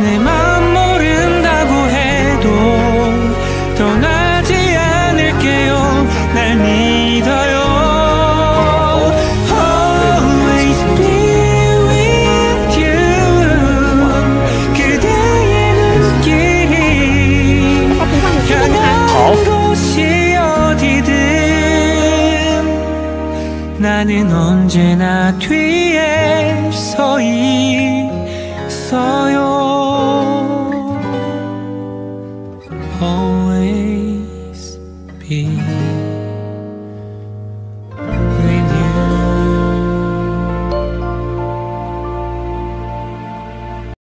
내 맘 모른다고 해도 떠나지 않을게요. 날 믿어요. Always be with you. 그대의 눈길이 향한 곳이 어디든 나는 언제나 뒤